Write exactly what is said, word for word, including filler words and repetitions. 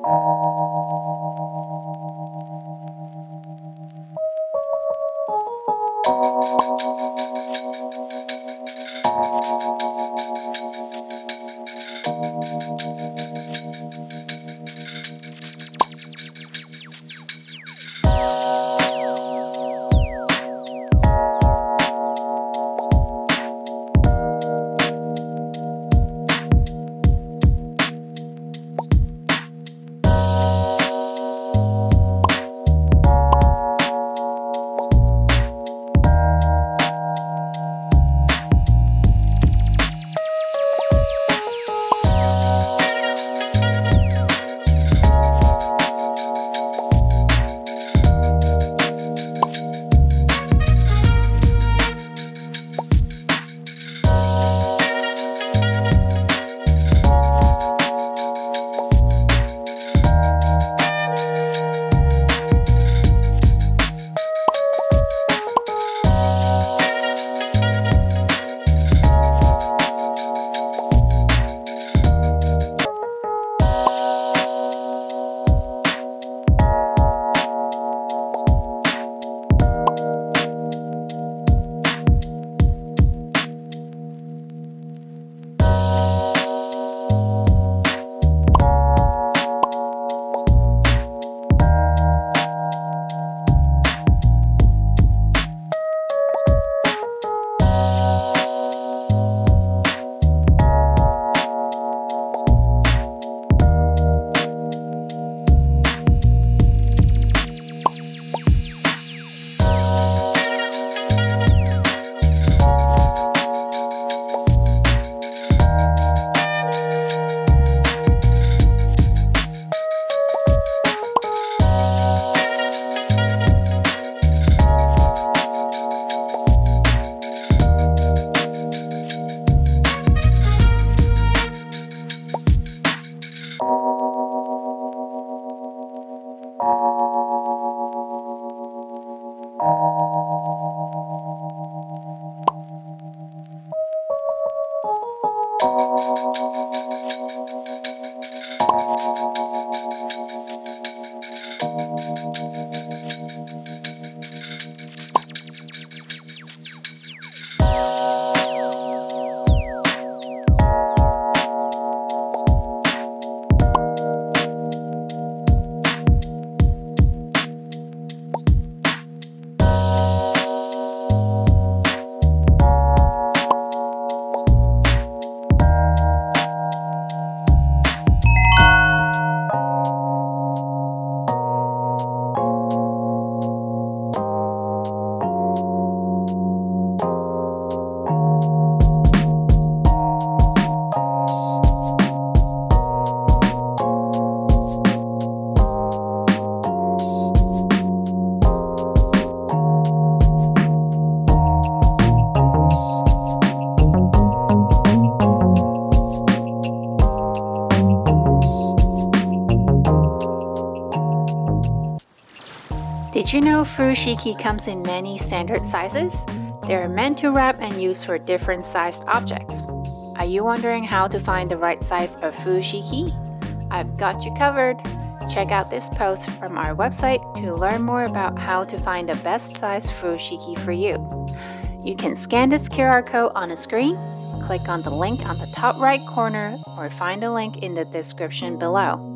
Did you know furoshiki comes in many standard sizes? They are meant to wrap and use for different sized objects. Are you wondering how to find the right size of furoshiki? I've got you covered. Check out this post from our website to learn more about how to find the best size furoshiki for you. You can scan this Q R code on the screen, click on the link on the top right corner, or find a link in the description below.